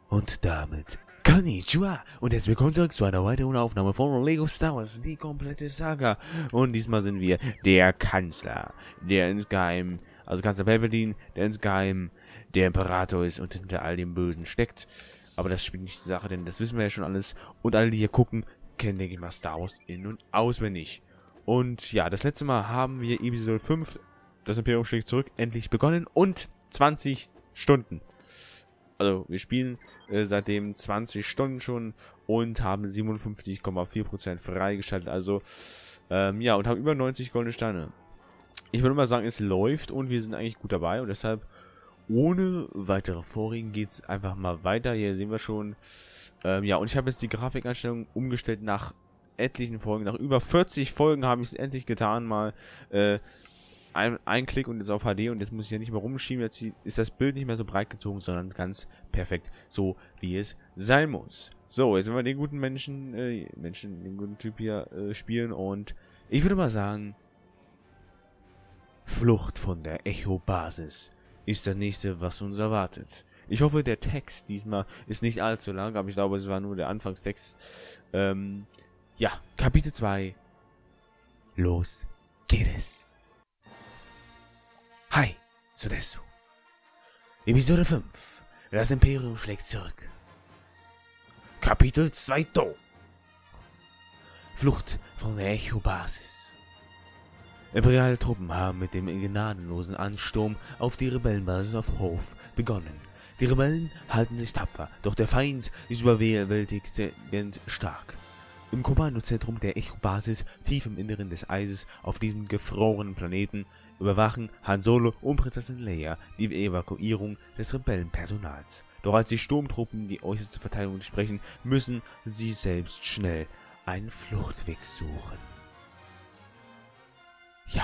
Und damit Konnichiwa und jetzt willkommen zurück zu einer weiteren Aufnahme von Lego Star Wars, die komplette Saga. Und diesmal sind wir der Kanzler, der insgeheim, also Kanzler Palpatine, der insgeheim der Imperator ist und hinter all dem Bösen steckt. Aber das spielt nicht die Sache, denn das wissen wir ja schon alles. Und alle, die hier gucken, kennen, denke ich mal, Star Wars in- und auswendig. Und ja, das letzte Mal haben wir Episode 5, das Imperium schlägt zurück, endlich begonnen und 20 Stunden. Also wir spielen seitdem 20 Stunden schon und haben 57,4% freigeschaltet. Also ja, und haben über 90 goldene Steine. Ich würde mal sagen, es läuft und wir sind eigentlich gut dabei. Und deshalb, ohne weitere Vorreden, geht es einfach mal weiter. Hier sehen wir schon. Ja, und ich habe jetzt die Grafikeinstellung umgestellt nach etlichen Folgen. Nach über 40 Folgen habe ich es endlich getan mal. Ein Klick und jetzt auf HD und jetzt muss ich ja nicht mehr rumschieben, jetzt ist das Bild nicht mehr so breit gezogen, sondern ganz perfekt, so wie es sein muss. So, jetzt werden wir den guten den guten Typ hier spielen und ich würde mal sagen, Flucht von der Echo-Basis ist das nächste, was uns erwartet. Ich hoffe, der Text diesmal ist nicht allzu lang, aber ich glaube, es war nur der Anfangstext. Ja, Kapitel 2. Los geht es. Hi, so desu. Episode 5. Das Imperium schlägt zurück. Kapitel 2. Flucht von der Echo-Basis. Imperiale Truppen haben mit dem gnadenlosen Ansturm auf die Rebellenbasis auf Hoth begonnen. Die Rebellen halten sich tapfer, doch der Feind ist überwältigend stark. Im Kommandozentrum der Echo-Basis, tief im Inneren des Eises, auf diesem gefrorenen Planeten, überwachen Han Solo und Prinzessin Leia die Evakuierung des Rebellenpersonals. Doch als die Sturmtruppen die äußerste Verteidigung sprechen, müssen sie selbst schnell einen Fluchtweg suchen. Ja.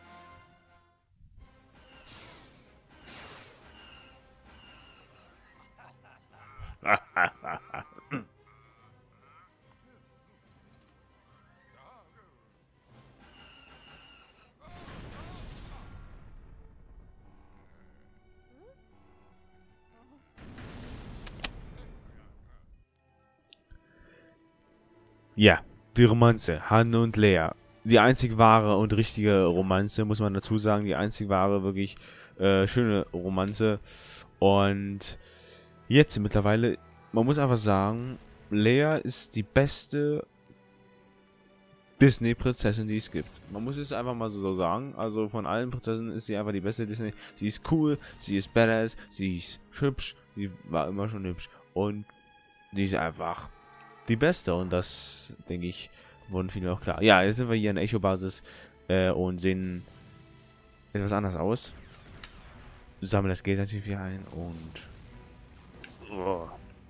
Ja, die Romanze, Han und Leia. Die einzig wahre und richtige Romanze, muss man dazu sagen. Die einzig wahre, wirklich schöne Romanze. Und jetzt mittlerweile, man muss einfach sagen, Leia ist die beste Disney-Prinzessin, die es gibt. Man muss es einfach mal so sagen. Also von allen Prinzessinnen ist sie einfach die beste Disney. Sie ist cool, sie ist badass, sie ist hübsch, sie war immer schon hübsch. Und die ist einfach die beste und das, denke ich, wurden viele auch klar. Ja, jetzt sind wir hier in der Echo-Basis und sehen etwas anders aus. Sammeln das Geld natürlich hier ein und... Oh.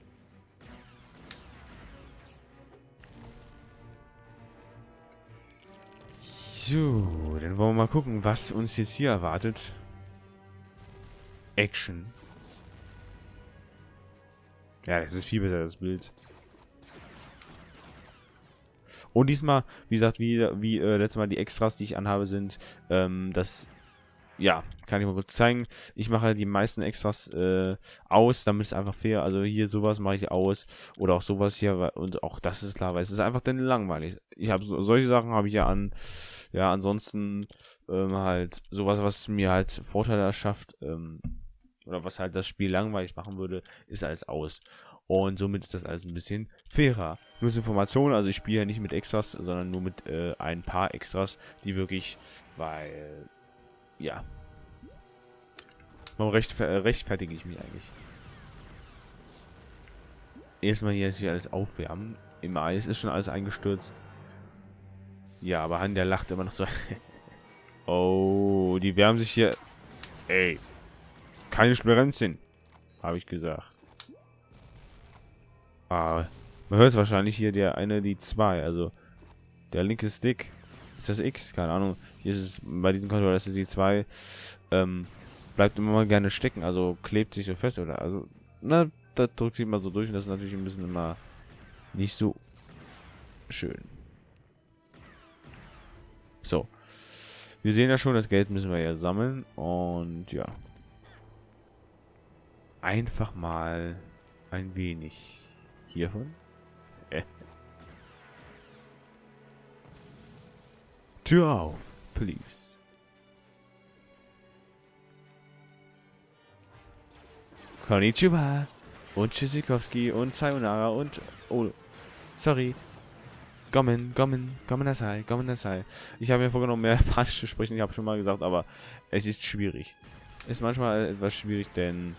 So, dann wollen wir mal gucken, was uns jetzt hier erwartet. Action. Ja, das ist viel besser, das Bild. Und diesmal, wie gesagt, wie letztes Mal die Extras, die ich anhabe, sind, das, ja, kann ich mal kurz zeigen. Ich mache die meisten Extras aus, damit es einfach fair, also hier sowas mache ich aus oder auch sowas hier und auch das ist klar, weil es ist einfach dann langweilig. Ich habe solche Sachen habe ich ja an, ja, ansonsten halt sowas, was mir halt Vorteile erschafft, oder was halt das Spiel langweilig machen würde, ist alles aus. Und somit ist das alles ein bisschen fairer. Nur zur Information, also ich spiele ja nicht mit Extras, sondern nur mit ein paar Extras, die wirklich, weil, ja, warum rechtfertige ich mich eigentlich? Erstmal hier alles aufwärmen. Im Eis ist schon alles eingestürzt. Ja, aber Han, der lacht immer noch so. Oh, die wärmen sich hier. Ey, keine Schmerenzchen, habe ich gesagt. Ah, man hört wahrscheinlich hier die 2, also der linke Stick, ist das X? Keine Ahnung. Hier ist es, bei diesem Controller ist es die 2, bleibt immer mal gerne stecken, also klebt sich so fest oder, also, na, da drückt sich mal so durch und das ist natürlich ein bisschen immer nicht so schön. So. Wir sehen ja schon, das Geld müssen wir ja sammeln und ja. Einfach mal ein wenig hiervon. Tür auf, please. Konnichiwa und Tschüssikowski und Sayonara und... Oh, sorry. Gommen Nasai. Ich habe mir vorgenommen, mehr Japanisch zu sprechen, ich habe schon mal gesagt, aber es ist schwierig. Ist manchmal etwas schwierig, denn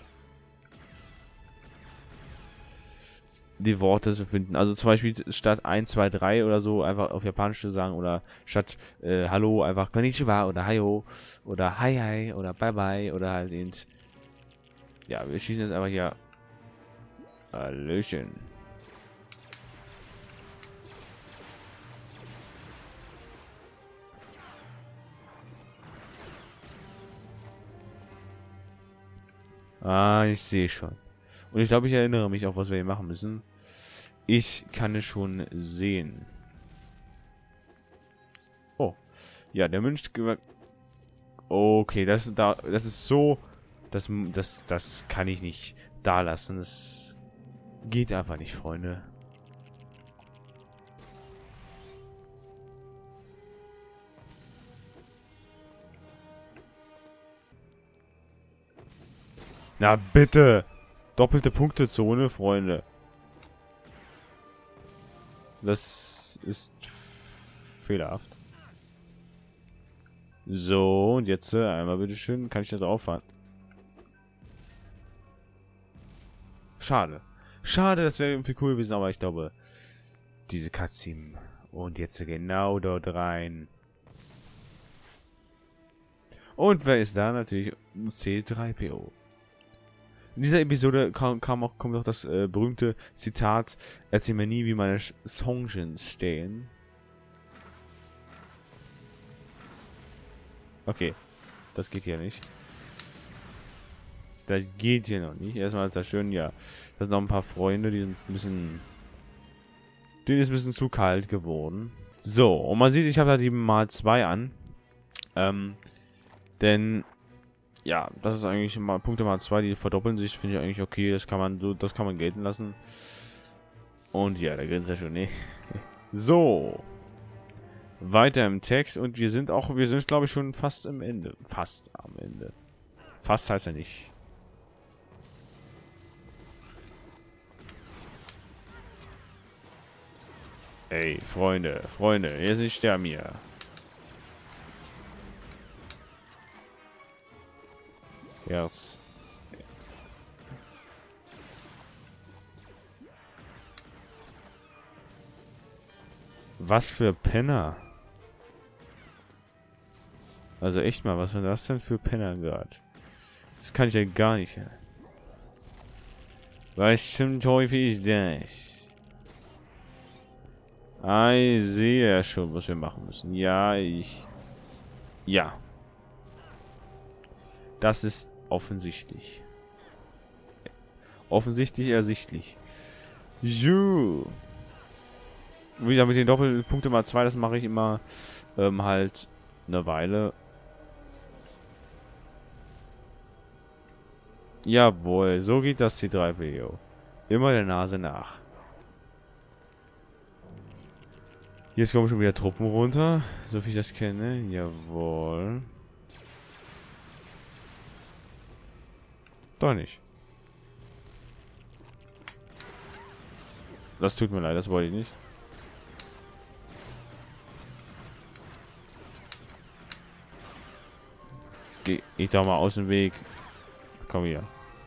die Worte zu finden. Also zum Beispiel statt 1, 2, 3 oder so einfach auf Japanisch zu sagen oder statt Hallo einfach Konnichiwa oder Hayo oder Hi Hi oder Bye Bye oder halt eben... Ja, wir schießen jetzt einfach hier... Hallöchen. Ah, ich sehe schon. Und ich glaube, ich erinnere mich auch, was wir hier machen müssen. Ich kann es schon sehen. Oh. Ja, der Mönch... Okay, das ist so... Das kann ich nicht da lassen. Das geht einfach nicht, Freunde. Na bitte! Doppelte Punktezone, Freunde. Das ist fehlerhaft. So, und jetzt einmal bitteschön. Kann ich da drauf fahren? Schade. Schade, das wäre irgendwie cool gewesen, aber ich glaube, diese Cutscene. Und jetzt genau dort rein. Und wer ist da? Natürlich C3PO. In dieser Episode kommt auch das berühmte Zitat: Erzähl mir nie, wie meine Songs stehen. Okay, das geht hier nicht. Das geht hier noch nicht. Erstmal ist das schön, ja. Da sind noch ein paar Freunde, die sind ein bisschen... Denen ist ein bisschen zu kalt geworden. So, und man sieht, ich habe da die mal 2 an. Denn... Ja, das ist eigentlich mal Punkte mal 2, die verdoppeln sich, finde ich eigentlich okay. Das kann man gelten lassen. Und ja, da grinst er schon, ne? So. Weiter im Text und wir sind glaube ich schon fast am Ende. Fast am Ende. Fast heißt er nicht. Ey, Freunde, ihr seid sterben hier. Yes. Was für Penner. Also echt mal, was sind das denn für Penner gerade? Das kann ich ja gar nicht. Was zum Teufel ist das? Ah, ich sehe ja schon, was wir machen müssen. Ja, ja. Das ist offensichtlich. Offensichtlich ersichtlich. So. Wieder mit den Doppelpunkte mal 2, das mache ich immer halt eine Weile. Jawohl, so geht das C3PO. Immer der Nase nach. Jetzt kommen schon wieder Truppen runter, so viel ich das kenne. Jawohl. Doch nicht. Das tut mir leid, das wollte ich nicht. Geh ich doch mal aus dem Weg. Komm hier.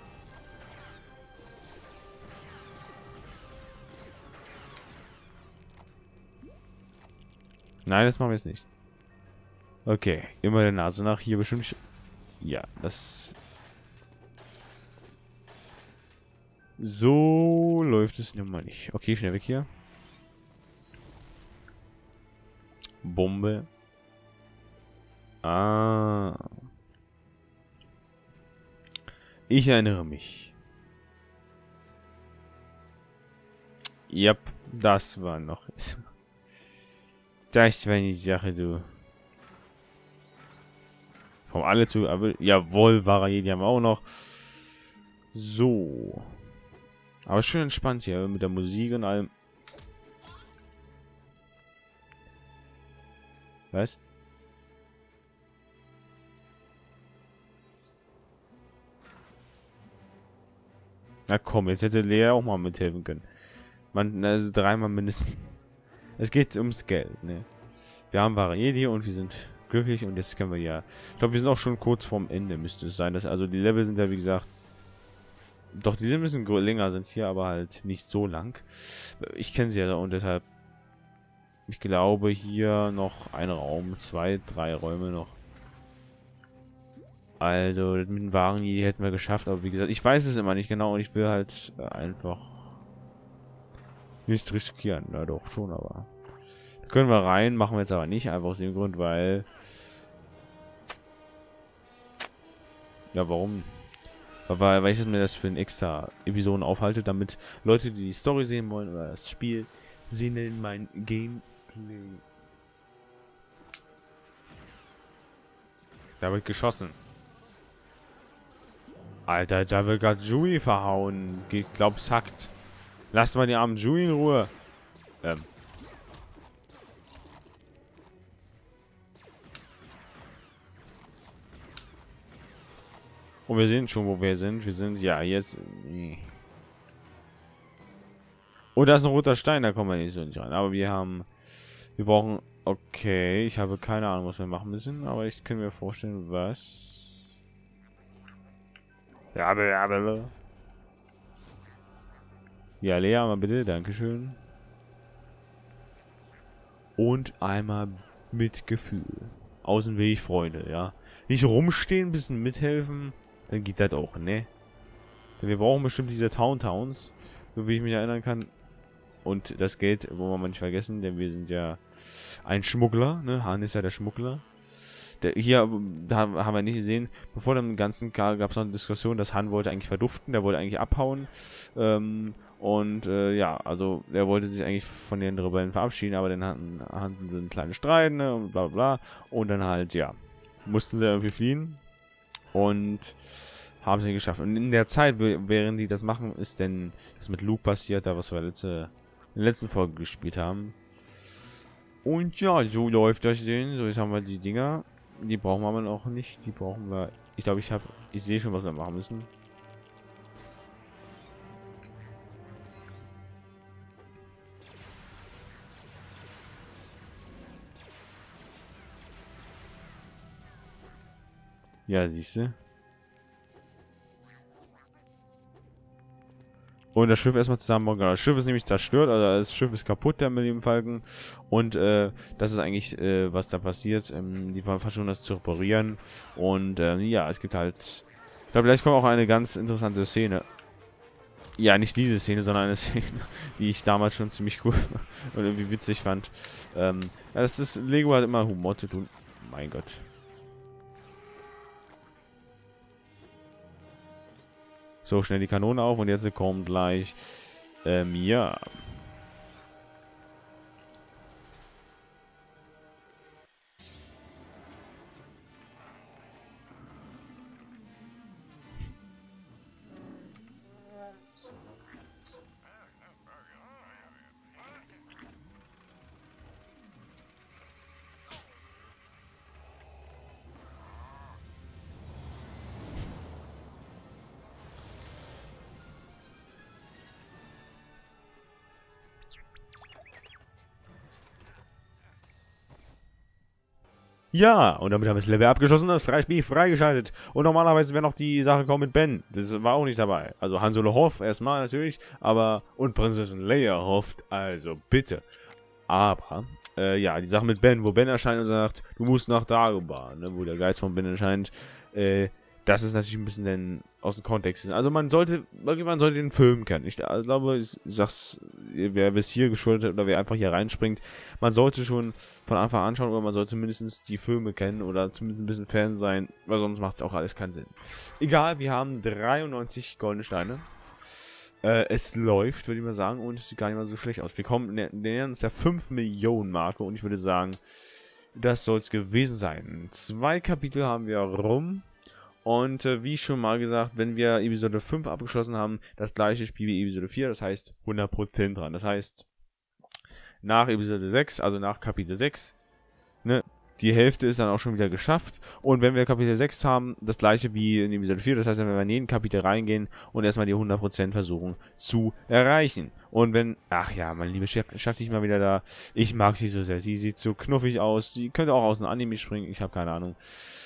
Nein, das machen wir jetzt nicht. Okay, immer der Nase nach. Hier bestimmt... Ja, das... So läuft es nun mal nicht. Okay, schnell weg hier. Bombe. Ah. Ich erinnere mich. Yep, das war noch... Das war die Sache, du. Kommen alle zu, aber jawohl, Varayé, die haben wir auch noch. So. Aber schön entspannt hier mit der Musik und allem. Was? Na komm, jetzt hätte Lea auch mal mithelfen können. Man, also dreimal mindestens. Es geht ums Geld, ne? Wir haben Variedi und wir sind glücklich und jetzt können wir ja. Ich glaube, wir sind auch schon kurz vorm Ende, müsste es sein. Also die Level sind ja wie gesagt. Doch, die Level müssen länger sind hier, aber halt nicht so lang. Ich kenne sie ja und deshalb. Ich glaube hier noch ein Raum, 2, 3 Räume noch. Also mit dem Variedi hätten wir geschafft, aber wie gesagt, ich weiß es immer nicht genau und ich will halt einfach nicht riskieren. Ja doch, schon, aber. Können wir rein, machen wir jetzt aber nicht, einfach aus dem Grund, weil... Ja, warum? Weil ich mir das für ein extra Episoden aufhalte, damit Leute, die Story sehen wollen oder das Spiel sehen in mein Gameplay. Da wird geschossen. Alter, da wird gerade Jui verhauen. Ich glaub, sackt. Lasst mal die armen Jui in Ruhe. Und wir sehen schon, wo wir sind. Wir sind ja jetzt. Nee. Oh, da ist ein roter Stein, da kommen wir nicht so nicht rein. Aber wir haben. Wir brauchen. Okay, ich habe keine Ahnung, was wir machen müssen, aber ich kann mir vorstellen, was. Ja, aber. Ja, Lea, mal bitte, dankeschön. Und einmal mit Gefühl. Außen Weg, Freunde, ja. Nicht rumstehen, ein bisschen mithelfen. Dann geht das auch, ne? Denn wir brauchen bestimmt diese Towns, so wie ich mich erinnern kann. Und das Geld wollen wir nicht vergessen, denn wir sind ja ein Schmuggler, ne? Han ist ja der Schmuggler. Hier, da haben wir nicht gesehen, bevor dem ganzen gab es noch eine Diskussion, dass Han wollte eigentlich verduften, der wollte eigentlich abhauen. Ja, also der wollte sich eigentlich von den Rebellen verabschieden, aber dann hatten sie einen kleinen Streit, ne? Und bla bla. Und dann halt, ja, mussten sie irgendwie fliehen. Und haben sie geschafft. Und in der Zeit, während die das machen, ist denn das mit Luke passiert, da was wir in der letzten Folge gespielt haben. Und ja, so läuft das denn. So, jetzt haben wir die Dinger. Die brauchen wir aber noch nicht. Die brauchen wir. Ich glaube, ich sehe schon, was wir machen müssen. Ja, siehst du. Und das Schiff erstmal zusammenbauen. Genau, das Schiff ist nämlich zerstört, also das Schiff ist kaputt, der Millennium-Falcon. Und das ist eigentlich, was da passiert. Die versuchen das zu reparieren. Und ja, es gibt halt. Ich glaube, vielleicht kommt auch eine ganz interessante Szene. Ja, nicht diese Szene, sondern eine Szene, die ich damals schon ziemlich cool und irgendwie witzig fand. Ja, das ist. Lego hat immer Humor zu tun. Mein Gott. So, schnell die Kanone auf und jetzt kommt gleich, ja. Ja, und damit haben wir das Level abgeschlossen, das Freispiel freigeschaltet. Und normalerweise wäre noch die Sache kommen mit Ben. Das war auch nicht dabei. Also Han Solo hofft erstmal natürlich, aber und Prinzessin Leia hofft, also bitte. Aber, ja, die Sache mit Ben, wo Ben erscheint und sagt, du musst nach Dagobah, ne, wo der Geist von Ben erscheint, das ist natürlich ein bisschen denn aus dem Kontext. Also man sollte den Film kennen. Ich glaube, ich sag's, wer bis hier geschuldet hat oder wer einfach hier reinspringt, man sollte schon von Anfang an anschauen oder man sollte mindestens die Filme kennen oder zumindest ein bisschen Fan sein, weil sonst macht es auch alles keinen Sinn. Egal, wir haben 93 goldene Steine. Es läuft, würde ich mal sagen, und es sieht gar nicht mal so schlecht aus. Wir nähern uns der 5 Millionen Marke und ich würde sagen, das soll es gewesen sein. 2 Kapitel haben wir rum. Und wie schon mal gesagt, wenn wir Episode 5 abgeschlossen haben, das gleiche Spiel wie Episode 4, das heißt 100% dran. Das heißt, nach Episode 6, also nach Kapitel 6, ne, die Hälfte ist dann auch schon wieder geschafft. Und wenn wir Kapitel 6 haben, das gleiche wie in Episode 4, das heißt, wenn wir in jeden Kapitel reingehen und erstmal die 100% versuchen zu erreichen. Und wenn, ach ja, meine liebe Shakti ist mal wieder da. Ich mag sie so sehr. Sie sieht so knuffig aus. Sie könnte auch aus einem Anime springen. Ich habe keine Ahnung.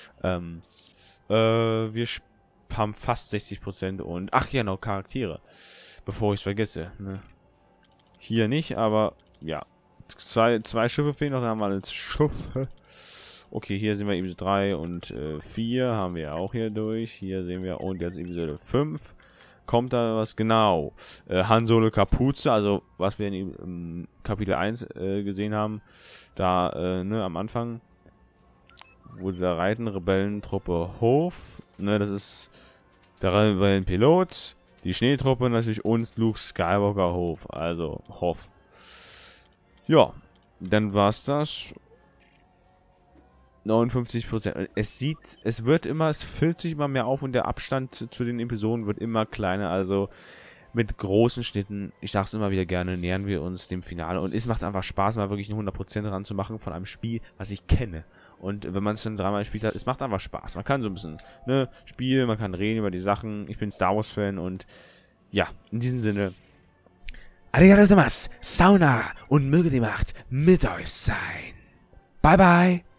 Wir haben fast 60% und, ach ja, noch Charaktere. Bevor ich es vergesse. Ne? Hier nicht, aber ja. Zwei Schiffe fehlen noch, dann haben wir als Schiffe. Okay, hier sehen wir Episode 3 und 4 haben wir auch hier durch. Hier sehen wir, und jetzt Episode 5. Kommt da was? Genau. Han Solo Kapuze, also was wir in Kapitel 1 gesehen haben. Da, ne, am Anfang. Wo da reiten Rebellentruppe Hof. Ne, das ist der Rebellenpilot. Die Schneetruppe natürlich uns Luke Skywalker Hof. Also Hof. Ja, dann war's das. 59%. Es füllt sich immer mehr auf und der Abstand zu den Episoden wird immer kleiner. Also mit großen Schnitten, ich sag's immer wieder gerne, nähern wir uns dem Finale. Und es macht einfach Spaß, mal wirklich eine 100% ranzumachen von einem Spiel, was ich kenne. Und wenn man es dann dreimal gespielt hat, es macht einfach Spaß. Man kann so ein bisschen, ne, spielen, man kann reden über die Sachen. Ich bin Star Wars Fan und ja, in diesem Sinne. Arigato gozaimasu, Sauna und möge die Macht mit euch sein. Bye bye.